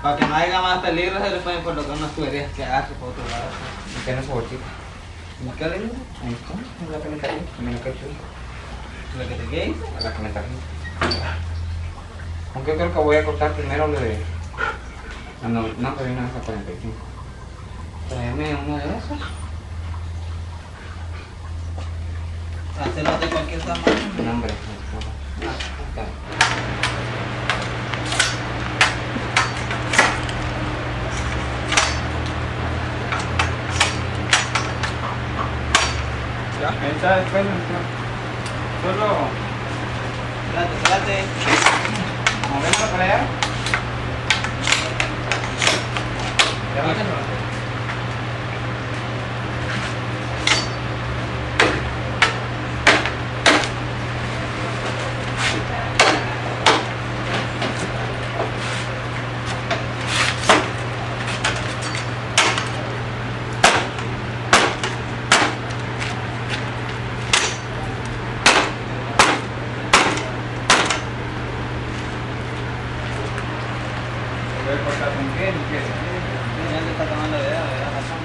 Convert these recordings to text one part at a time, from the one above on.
Para que no haya más peligro, se le pueden colocar unas tuberías que hace por otro lado. ¿Y qué no es bolsita? ¿Y qué le digo? Ahí está, es la que me traje, también lo que estoy. ¿La que te quede? A la que me traje. Aunque yo creo que voy a cortar primero lo de... No, pero una vez a 45. Traeme uno de esos. Hacerlo de cualquier tamaño. No, hombre. Está bien. Ya, está después. Solo... Espérate. Moverlo para allá. Ya no. Voy a cortar con qué, ni qué. Ya le está tomando la razón.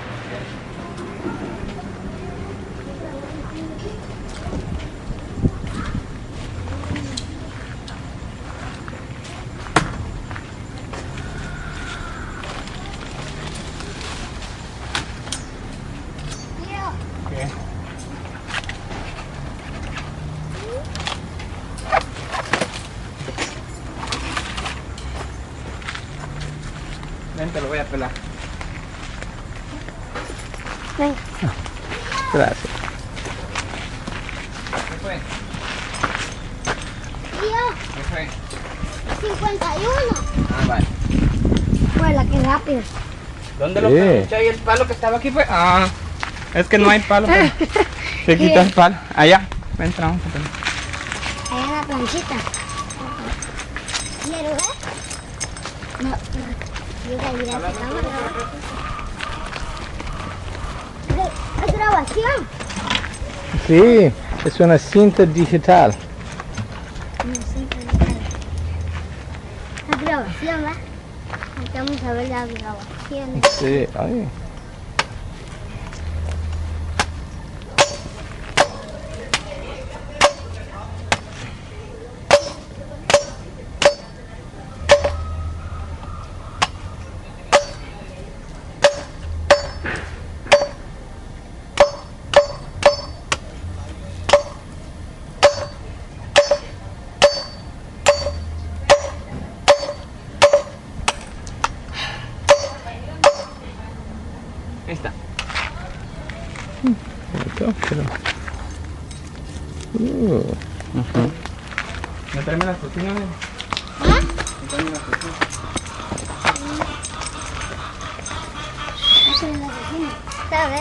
¿Qué? Ven, te lo voy a pelar. Venga. Gracias. ¿Qué fue? Tío, ¿Qué fue? 51. Ah, vale. Vuela, qué rápido. ¿Dónde lo planché? ¿Y el palo que estaba aquí fue? Ah, es que no hay palo. Pero... Se quita el palo. Allá. Ven, vamos a poner. Ahí en la planchita. ¿Quieres ver? No. Mira, esta cámara. ¿Es grabación? Sí, es una cinta digital. No sé qué es. La grabación, ¿verdad? Vamos a ver la grabación. Sí, ay. Ahí está. Bonito, pero... ¿Me tráeme las cocinas? ¿Ah? ¿Me tráeme las cocinas? Eso es la cocina. ¿Sabes?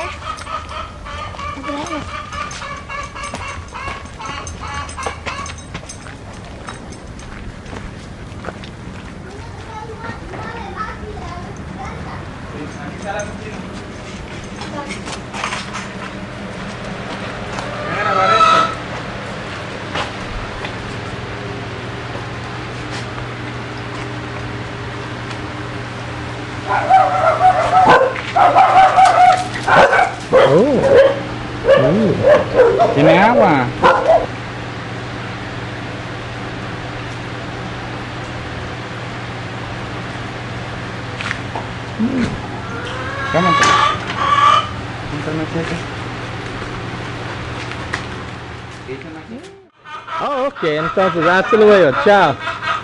Aquí está la cocina. Ven a grabar esto. ¿Tiene agua? Cámate. Píntame cheque. Oh, ok, entonces hasta luego, chao.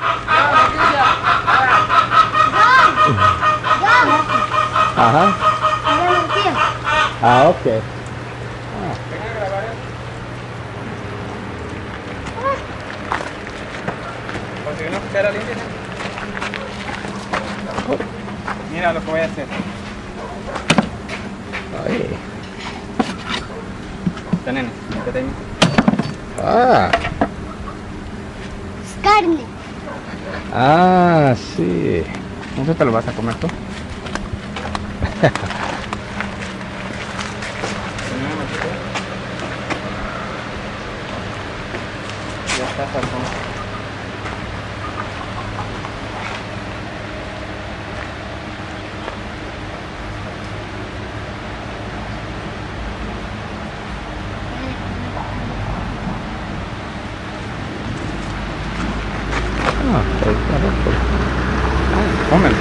Ajá. Ah, ok. Ven a grabar esto. Conseguí una cuchara limpia. Mira lo que voy a hacer. Ay. Esta nena, métete ahí. Ah, Es carne. ah, sí. ¿Eso te lo vas a comer tú? Ya está, Falcón. pues claro, pues. Comen.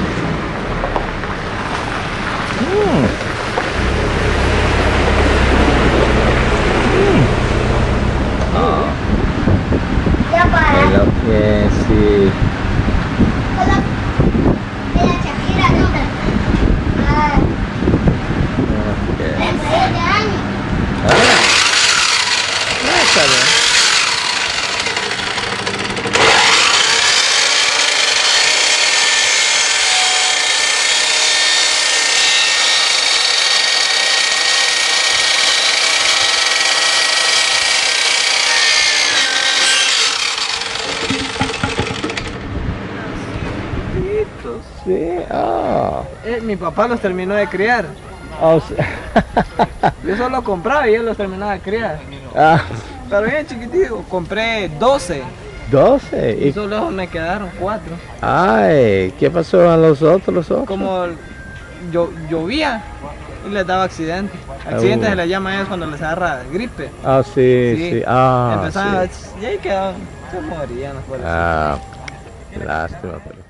Ya para. Lo que sí. Hola. Mira, Shakira, ¿dónde? Ah, Ok. 37 años. Está bien. Sí, Mi papá los terminó de criar. sí. Yo solo compraba y él los terminaba de criar. Pero bien chiquitito, compré 12 12. y solo me quedaron 4. Ay, ¿qué pasó a los otros? Como llovía y les daba accidentes. Accidentes se les llama a ellos cuando les agarra gripe. Sí. Empezaban Sí. y ahí quedaban, se morían. Por eso. Lástima. Pero